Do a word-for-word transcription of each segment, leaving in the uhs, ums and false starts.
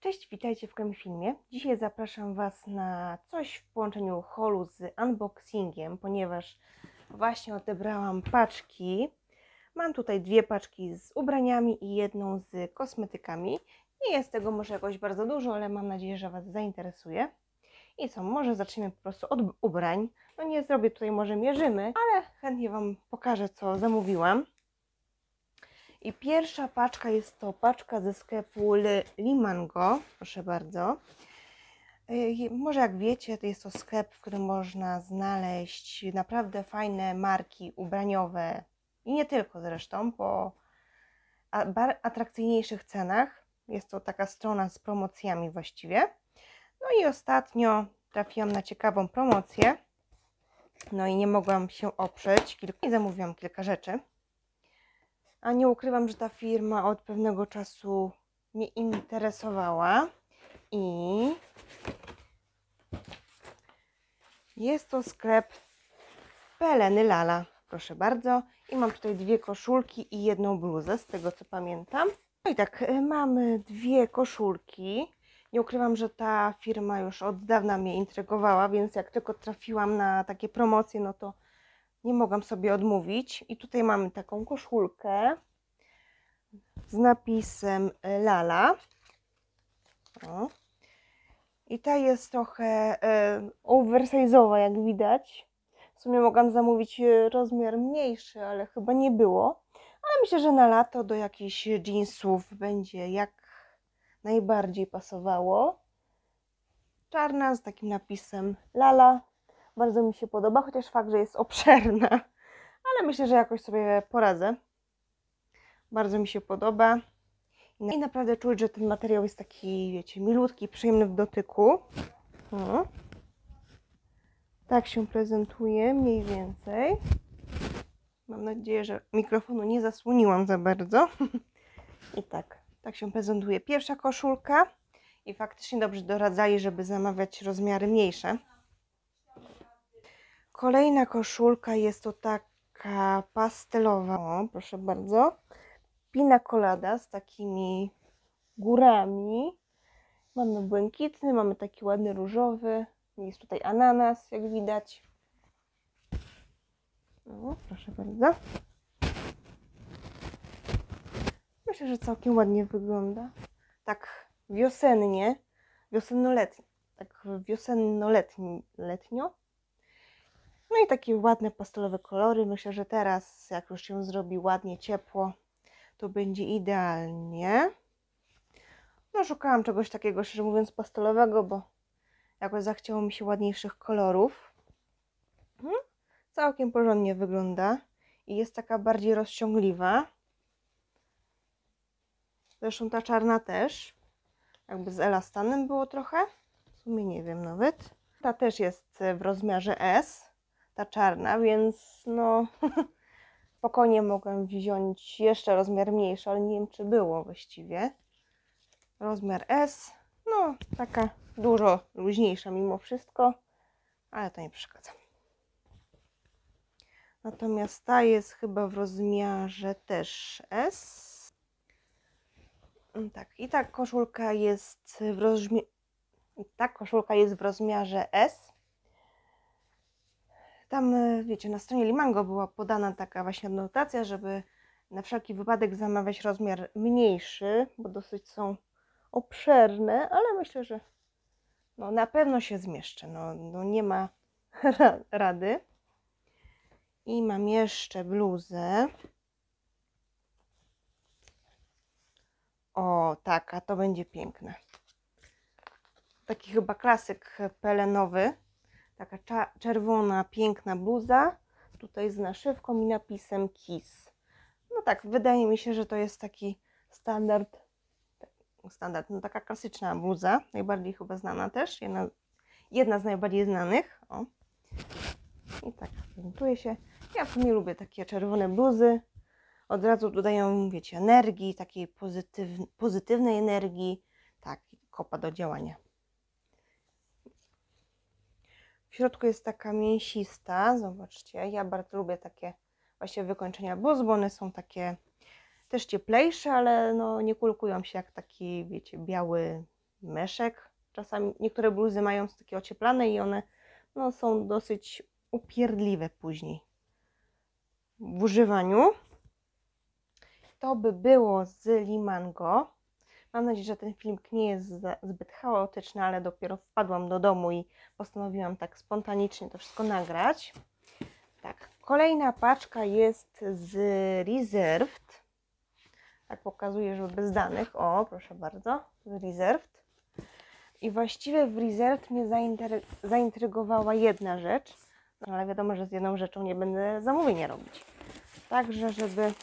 Cześć, witajcie w kolejnym filmie. Dzisiaj zapraszam Was na coś w połączeniu haulu z unboxingiem, ponieważ właśnie odebrałam paczki. Mam tutaj dwie paczki z ubraniami i jedną z kosmetykami. Nie jest tego może jakoś bardzo dużo, ale mam nadzieję, że Was zainteresuje. I co, może zaczniemy po prostu od ubrań. No nie zrobię tutaj, może mierzymy, ale chętnie Wam pokażę, co zamówiłam. I pierwsza paczka jest to paczka ze sklepu Limango, proszę bardzo. Może jak wiecie, to jest to sklep, w którym można znaleźć naprawdę fajne marki ubraniowe i nie tylko zresztą, po atrakcyjniejszych cenach. Jest to taka strona z promocjami właściwie. No i ostatnio trafiłam na ciekawą promocję, no i nie mogłam się oprzeć i zamówiłam kilka rzeczy. A nie ukrywam, że ta firma od pewnego czasu mnie interesowała i jest to sklep Peleny Lala, proszę bardzo. I mam tutaj dwie koszulki i jedną bluzę, z tego co pamiętam. No i tak, mamy dwie koszulki. Nie ukrywam, że ta firma już od dawna mnie intrygowała, więc jak tylko trafiłam na takie promocje, no to nie mogłam sobie odmówić. I tutaj mamy taką koszulkę z napisem Lala. O. I ta jest trochę e, oversize'owa, jak widać. W sumie mogłam zamówić rozmiar mniejszy, ale chyba nie było. Ale myślę, że na lato do jakichś jeansów będzie jak najbardziej pasowało. Czarna z takim napisem Lala. Bardzo mi się podoba, chociaż fakt, że jest obszerna. Ale myślę, że jakoś sobie poradzę. Bardzo mi się podoba. I naprawdę czuć, że ten materiał jest taki, wiecie, milutki, przyjemny w dotyku. O. Tak się prezentuje mniej więcej. Mam nadzieję, że mikrofonu nie zasłoniłam za bardzo. I tak, tak się prezentuje pierwsza koszulka. I faktycznie dobrze doradzali, żeby zamawiać rozmiary mniejsze. Kolejna koszulka jest to taka pastelowa. O, proszę bardzo. Pina colada z takimi górami. Mamy błękitny, mamy taki ładny różowy. Jest tutaj ananas, jak widać. O, proszę bardzo. Myślę, że całkiem ładnie wygląda. Tak wiosennie, wiosennoletnio. Tak wiosennoletnio. No i takie ładne pastelowe kolory. Myślę, że teraz, jak już się zrobi ładnie, ciepło, to będzie idealnie. No szukałam czegoś takiego, szczerze mówiąc, pastelowego, bo jakoś zachciało mi się ładniejszych kolorów. Hmm? Całkiem porządnie wygląda i jest taka bardziej rozciągliwa. Zresztą ta czarna też. Jakby z elastanem było trochę. W sumie nie wiem nawet. Ta też jest w rozmiarze S. Ta czarna, więc no spokojnie mogłem wziąć jeszcze rozmiar mniejszy, ale nie wiem, czy było właściwie. Rozmiar S. No taka dużo luźniejsza mimo wszystko, ale to nie przeszkadza. Natomiast ta jest chyba w rozmiarze też S. Tak, i ta koszulka jest w rozmiarze ta koszulka jest w rozmiarze S. Tam, wiecie, na stronie Limango była podana taka właśnie adnotacja, żeby na wszelki wypadek zamawiać rozmiar mniejszy, bo dosyć są obszerne, ale myślę, że no, na pewno się zmieszczę. No, no nie ma rady. I mam jeszcze bluzę. O, taka, to będzie piękne. Taki chyba klasyk pelenowy. Taka czerwona, piękna bluza. Tutaj z naszywką i napisem Kiss. No tak, wydaje mi się, że to jest taki standard. Standard, no taka klasyczna bluza. Najbardziej chyba znana też. Jedna, jedna z najbardziej znanych. O. I tak prezentuje się. Ja w sumie lubię takie czerwone bluzy. Od razu dodają, wiecie, energii, takiej pozytyw, pozytywnej energii. Tak, kopa do działania. W środku jest taka mięsista, zobaczcie. Ja bardzo lubię takie właśnie wykończenia bluz, bo one są takie też cieplejsze, ale no nie kulkują się jak taki, wiecie, biały, meszek. Czasami niektóre bluzy mają takie ocieplane i one no, są dosyć upierdliwe później w używaniu. To by było z Limango. Mam nadzieję, że ten filmik nie jest zbyt chaotyczny, ale dopiero wpadłam do domu i postanowiłam tak spontanicznie to wszystko nagrać. Tak, kolejna paczka jest z Reserved. Tak pokazuję, że bez danych. O, proszę bardzo, z Reserved. I właściwie w Reserved mnie zaintry zaintrygowała jedna rzecz, no, ale wiadomo, że z jedną rzeczą nie będę zamówienia robić. Także, żeby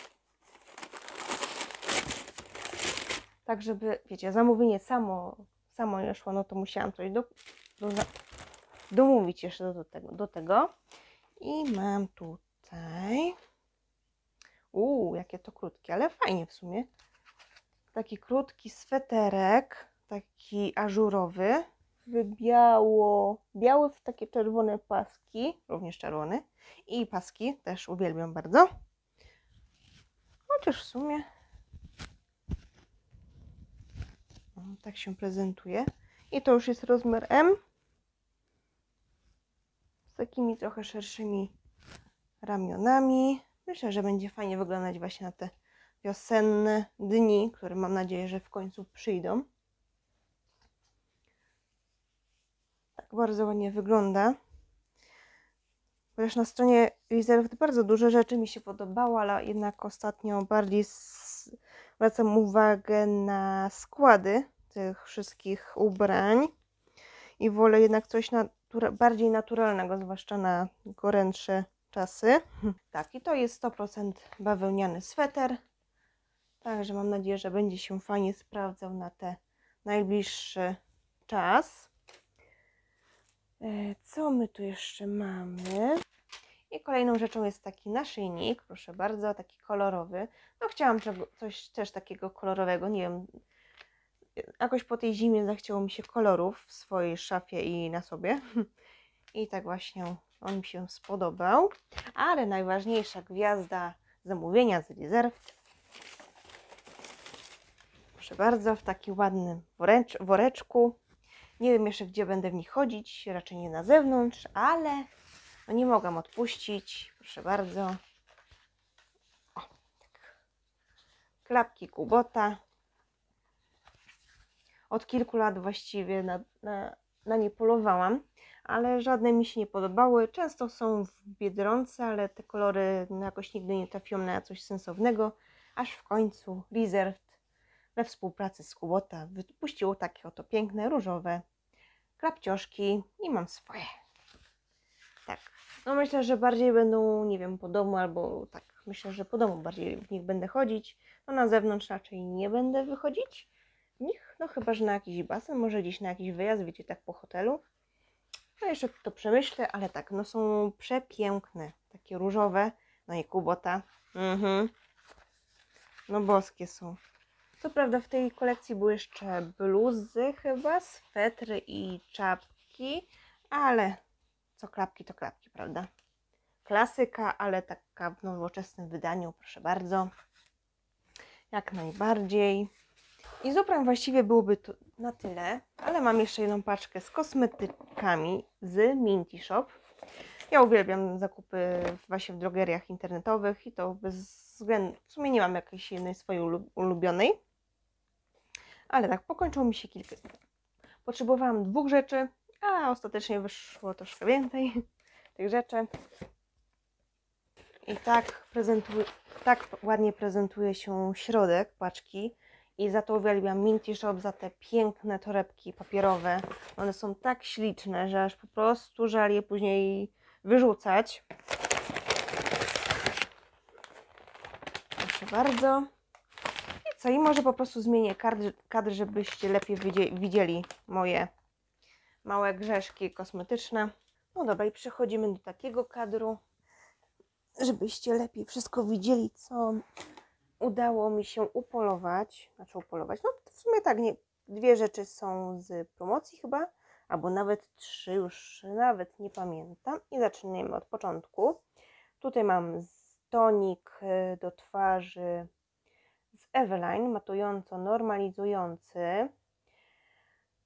tak, żeby, wiecie, zamówienie samo, samo nie szło, no to musiałam coś do, do, domówić jeszcze do tego, do tego. I mam tutaj, uuu, jakie to krótkie, ale fajnie w sumie. Taki krótki sweterek, taki ażurowy, w biało, biały w takie czerwone paski, również czerwony. I paski też uwielbiam bardzo. Chociaż w sumie tak się prezentuje. I to już jest rozmiar M. Z takimi trochę szerszymi ramionami. Myślę, że będzie fajnie wyglądać właśnie na te wiosenne dni, które mam nadzieję, że w końcu przyjdą. Tak bardzo ładnie wygląda. Chociaż na stronie Reserved bardzo dużo rzeczy mi się podobało, ale jednak ostatnio bardziej zwracam uwagę na składy tych wszystkich ubrań i wolę jednak coś natura bardziej naturalnego, zwłaszcza na gorętsze czasy. Tak, i to jest sto procent bawełniany sweter, także mam nadzieję, że będzie się fajnie sprawdzał na ten najbliższy czas. Co my tu jeszcze mamy? I kolejną rzeczą jest taki naszyjnik, proszę bardzo, taki kolorowy. No chciałam coś też takiego kolorowego, nie wiem, jakoś po tej zimie zachciało mi się kolorów w swojej szafie i na sobie. I tak właśnie on mi się spodobał. Ale najważniejsza gwiazda zamówienia z Reserved. Proszę bardzo, w takim ładnym worecz woreczku. Nie wiem jeszcze, gdzie będę w nich chodzić, raczej nie na zewnątrz, ale no nie mogłam odpuścić. Proszę bardzo. O, tak. Klapki Kubota. Od kilku lat właściwie na, na, na nie polowałam, ale żadne mi się nie podobały. Często są w Biedronce, ale te kolory jakoś nigdy nie trafią na coś sensownego, aż w końcu Reserved we współpracy z Kubota wypuściło takie oto piękne, różowe klapcioszki i mam swoje. Tak, no myślę, że bardziej będą, nie wiem, po domu albo tak, myślę, że po domu bardziej w nich będę chodzić. No na zewnątrz raczej nie będę wychodzić w nich, no chyba, że na jakiś basen, może gdzieś na jakiś wyjazd, wiecie, tak po hotelu. No jeszcze to przemyślę, ale tak, no są przepiękne, takie różowe, no i Kubota. Mhm. No boskie są. Co prawda w tej kolekcji były jeszcze bluzy chyba, swetry i czapki, ale co klapki to klapki, prawda? Klasyka, ale taka w nowoczesnym wydaniu, proszę bardzo. Jak najbardziej. I z ubrań właściwie byłoby to na tyle, ale mam jeszcze jedną paczkę z kosmetykami z Minty Shop. Ja uwielbiam zakupy właśnie w drogeriach internetowych i to bez względu, w sumie nie mam jakiejś jednej swojej ulubionej. Ale tak, pokończyło mi się kilka. Potrzebowałam dwóch rzeczy, a ostatecznie wyszło troszkę więcej tych rzeczy. I tak, prezentuje, tak ładnie prezentuje się środek paczki. I za to uwielbiam Minty Shop, za te piękne torebki papierowe. One są tak śliczne, że aż po prostu żal je później wyrzucać. Proszę bardzo. I co? I może po prostu zmienię kadr, kadr żebyście lepiej widzieli moje małe grzeszki kosmetyczne. No dobra, i przechodzimy do takiego kadru, żebyście lepiej wszystko widzieli, co udało mi się upolować. Znaczy upolować, no w sumie tak, nie, dwie rzeczy są z promocji chyba, albo nawet trzy, już nawet nie pamiętam. I zaczniemy od początku. Tutaj mam tonik do twarzy z Eveline, matująco normalizujący.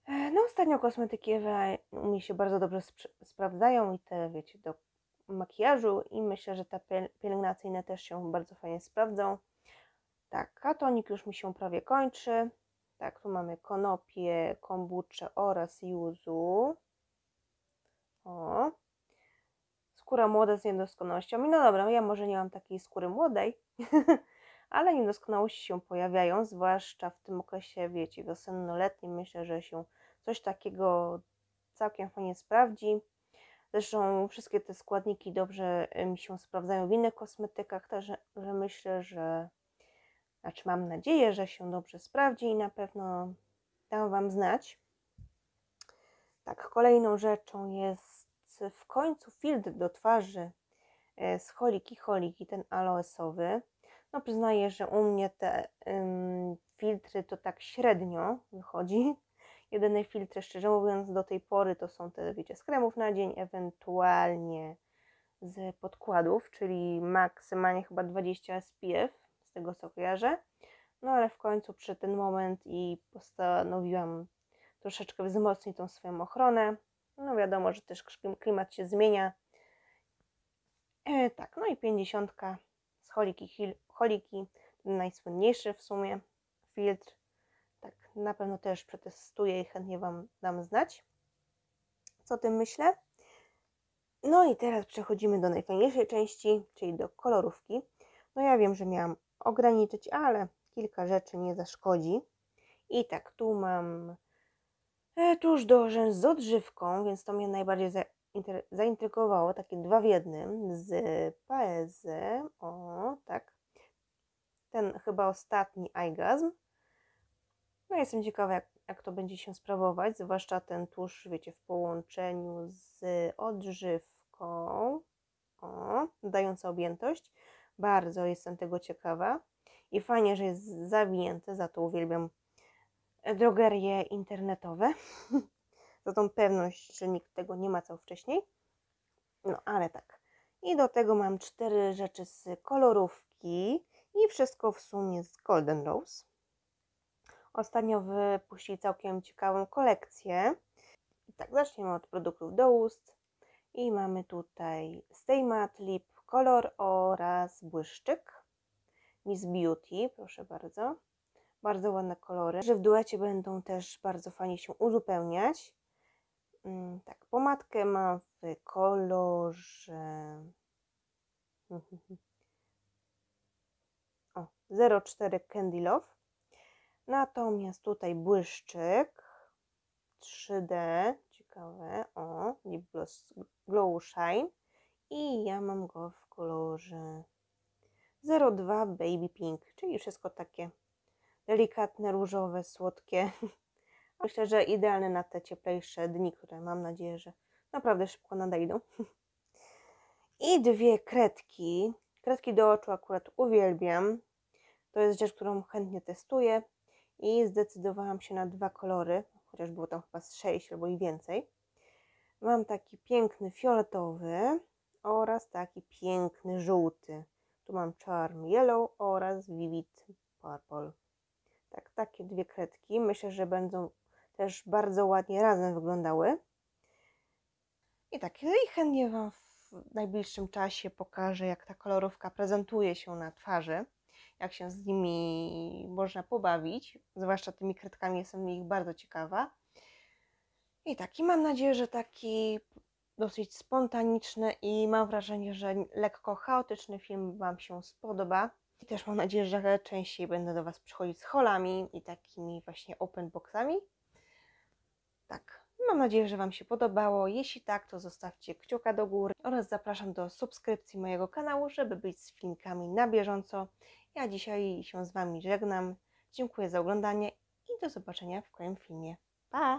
Ostatnio kosmetyki Ewa u mnie się bardzo dobrze sp sprawdzają i te, wiecie, do makijażu i myślę, że te pielęgnacyjne też się bardzo fajnie sprawdzą. Tak, a tonik już mi się prawie kończy. Tak, tu mamy konopie, kombuczę oraz juzu. O. Skóra młoda z niedoskonałościami. No dobra, ja może nie mam takiej skóry młodej, ale niedoskonałości się pojawiają, zwłaszcza w tym okresie, wiecie, wiosenno-letnim. Myślę, że się coś takiego całkiem fajnie sprawdzi. Zresztą wszystkie te składniki dobrze mi się sprawdzają w innych kosmetykach, także myślę, że, znaczy mam nadzieję, że się dobrze sprawdzi i na pewno dam Wam znać. Tak, kolejną rzeczą jest w końcu filtr do twarzy z Holiki Holiki, ten aloesowy. No przyznaję, że u mnie te ym, filtry to tak średnio wychodzi. Jedyne filtry, szczerze mówiąc, do tej pory to są te, wiecie, z kremów na dzień, ewentualnie z podkładów, czyli maksymalnie chyba dwadzieścia S P F, z tego co kojarzę. No ale w końcu przyszedł ten moment i postanowiłam troszeczkę wzmocnić tą swoją ochronę. No wiadomo, że też klimat się zmienia. E, tak, no i pięćdziesiątka z Holiki, Holiki, ten najsłynniejszy w sumie filtr. Tak, na pewno też przetestuję i chętnie Wam dam znać, co o tym myślę. No i teraz przechodzimy do najfajniejszej części, czyli do kolorówki. No ja wiem, że miałam ograniczyć, ale kilka rzeczy nie zaszkodzi. I tak, tu mam e, tuż do rzęs z odżywką, więc to mnie najbardziej za, zaintrygowało. Takie dwa w jednym z Paese. O, tak. Ten chyba ostatni Eygasm. No jestem ciekawa, jak, jak to będzie się sprawować, zwłaszcza ten tusz, wiecie, w połączeniu z odżywką, o, dająca objętość. Bardzo jestem tego ciekawa i fajnie, że jest zawinięte, za to uwielbiam drogerie internetowe, za tą pewność, że nikt tego nie macał wcześniej. No ale tak. I do tego mam cztery rzeczy z kolorówki i wszystko w sumie z Golden Rose. Ostatnio wypuścili całkiem ciekawą kolekcję. I tak, zaczniemy od produktów do ust. I mamy tutaj Stay Matte Lip Color oraz błyszczyk. Miss Beauty, proszę bardzo. Bardzo ładne kolory. Że w duecie będą też bardzo fajnie się uzupełniać. Tak, pomadkę mam w kolorze o, zero cztery Candy Love. Natomiast tutaj błyszczyk trzy D, ciekawe, o, Lip Gloss Glow Shine i ja mam go w kolorze zero dwa Baby Pink, czyli wszystko takie delikatne, różowe, słodkie. Myślę, że idealne na te cieplejsze dni, które mam nadzieję, że naprawdę szybko nadejdą. I dwie kredki. Kredki do oczu akurat uwielbiam. To jest rzecz, którą chętnie testuję. I zdecydowałam się na dwa kolory, chociaż było tam chyba z sześć albo i więcej. Mam taki piękny fioletowy oraz taki piękny żółty. Tu mam Charm Yellow oraz Vivid Purple. Tak, takie dwie kredki. Myślę, że będą też bardzo ładnie razem wyglądały. I tak, i chętnie Wam w najbliższym czasie pokażę, jak ta kolorówka prezentuje się na twarzy. Jak się z nimi można pobawić, zwłaszcza tymi kredkami, jestem ich bardzo ciekawa. I tak, i mam nadzieję, że taki dosyć spontaniczny i mam wrażenie, że lekko chaotyczny film Wam się spodoba. I też mam nadzieję, że częściej będę do Was przychodzić z haulami i takimi właśnie open boxami. Tak, mam nadzieję, że Wam się podobało. Jeśli tak, to zostawcie kciuka do góry oraz zapraszam do subskrypcji mojego kanału, żeby być z filmikami na bieżąco. Ja dzisiaj się z Wami żegnam. Dziękuję za oglądanie i do zobaczenia w kolejnym filmie. Pa!